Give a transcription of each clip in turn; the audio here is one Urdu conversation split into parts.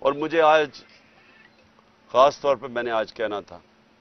اور مجھے آج خاص طور پہ میں نے آج کہنا تھا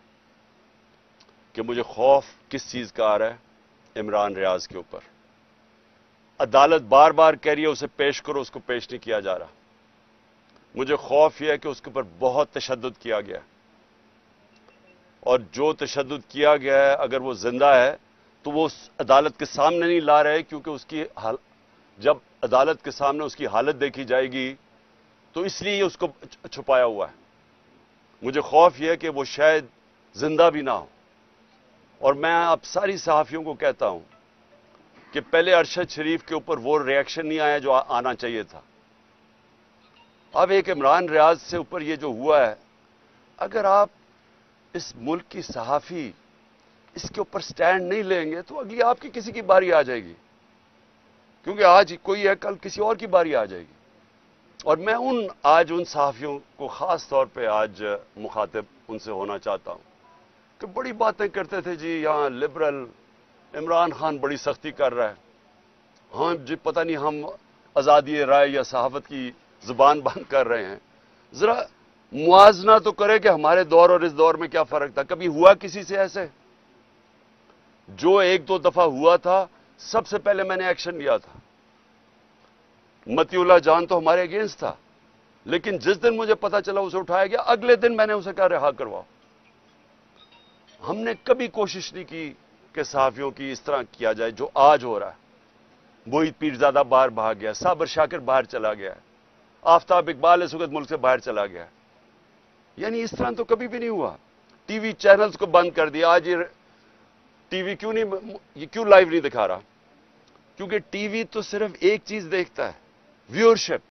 کہ مجھے خوف کس چیز کا آ رہا ہے؟ عمران ریاض کے اوپر عدالت بار بار کہہ رہی ہے اسے پیش کرو، اس کو پیش نہیں کیا جا رہا۔ مجھے خوف یہ ہے کہ اس کے اوپر بہت تشدد کیا گیا، اور جو تشدد کیا گیا ہے اگر وہ زندہ ہے تو وہ اس عدالت کے سامنے نہیں لا رہے، کیونکہ اس کی جب عدالت کے سامنے اس کی حالت دیکھی جائے گی تو اس لیے اس کو چھپایا ہوا ہے۔ مجھے خوف یہ ہے کہ وہ شاید زندہ بھی نہ ہو، اور میں اب ساری صحافیوں کو کہتا ہوں کہ پہلے ارشد شریف کے اوپر وہ ریئیکشن نہیں آیا جو آنا چاہیے تھا۔ اب ایک عمران ریاض سے اوپر یہ جو ہوا ہے، اگر آپ اس ملک کی صحافی اس کے اوپر سٹینڈ نہیں لیں گے تو اگلی آپ کی کسی کی باری آ جائے گی، کیونکہ آج کوئی ہے کل کسی اور کی باری آ جائے گی۔ اور میں آج ان صحافیوں کو خاص طور پہ آج مخاطب ان سے ہونا چاہتا ہوں کہ بڑی باتیں کرتے تھے، جی یہاں لبرل عمران خان بڑی سختی کر رہا ہے، ہاں جی پتہ نہیں ہم آزادی رائے یا صحافت کی زبان بند کر رہے ہیں۔ ذرا موازنہ تو کرے کہ ہمارے دور اور اس دور میں کیا فرق تھا۔ کبھی ہوا کسی سے ایسے؟ جو ایک دو دفعہ ہوا تھا سب سے پہلے میں نے ایکشن لیا تھا۔ متی اللہ جان تو ہمارے اگینسٹ تھا، لیکن جس دن مجھے پتا چلا اسے اٹھایا گیا اگلے دن میں نے اسے کہا رہا کرواؤ۔ ہم نے کبھی کوشش نہیں کی کہ صحافیوں کی اس طرح کیا جائے جو آج ہو رہا ہے۔ موہت پیرزادہ باہر بھاگ گیا، صابر شاکر باہر چلا گیا، آفتاب اقبال اس وقت ملک سے باہر چلا گیا، یعنی اس طرح تو کبھی بھی نہیں ہوا۔ ٹی وی چینلز کو بند کر دیا۔ آج یہ ٹی وی کیوں لائیو نہیں دکھا رہا؟ کیونکہ ٹی وی تو صرف ایک چیز دیکھتا ہے، ویورشپ۔